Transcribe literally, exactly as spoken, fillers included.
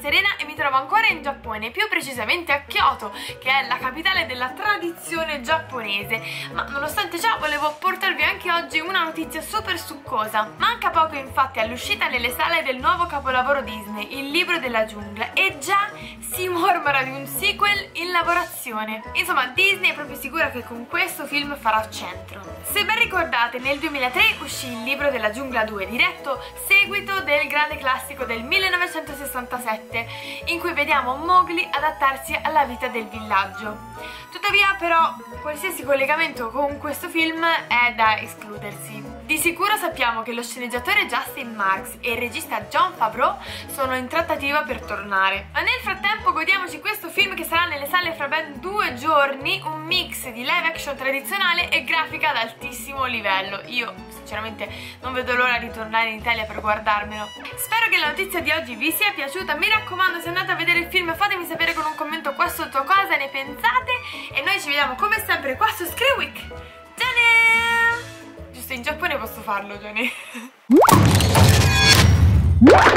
Serena e mi trovo ancora in Giappone, più precisamente a Kyoto, che è la capitale della tradizione giapponese. Ma nonostante ciò volevo portarvi anche oggi una notizia super succosa. Manca poco infatti all'uscita nelle sale del nuovo capolavoro Disney, Il libro della giungla, e già si mormora di un sequel in lavorazione. Insomma, Disney è proprio sicura che con questo film farà centro. Se ben ricordate, nel duemilatré uscì Il libro della giungla due, diretto seguito del grande classico del millenovecentosessantasette, in cui vediamo Mowgli adattarsi alla vita del villaggio. Tuttavia però qualsiasi collegamento con questo film è da escludersi. Di sicuro sappiamo che lo sceneggiatore Justin Marks e il regista Jon Favreau sono in trattativa per tornare. Ma nel frattempo godiamoci questo film che sarà nelle sale fra ben due giorni, un mix di live action tradizionale e grafica ad altissimo livello. Io sinceramente non vedo l'ora di tornare in Italia per guardarmelo. Spero che la notizia di oggi vi sia piaciuta, mi raccomando, se andate a vedere il film fatemi sapere con un commento qua sotto cosa ne pensate e noi ci vediamo come sempre qua su Screen Week. Gianni! Giusto, in Giappone posso farlo, Gianni.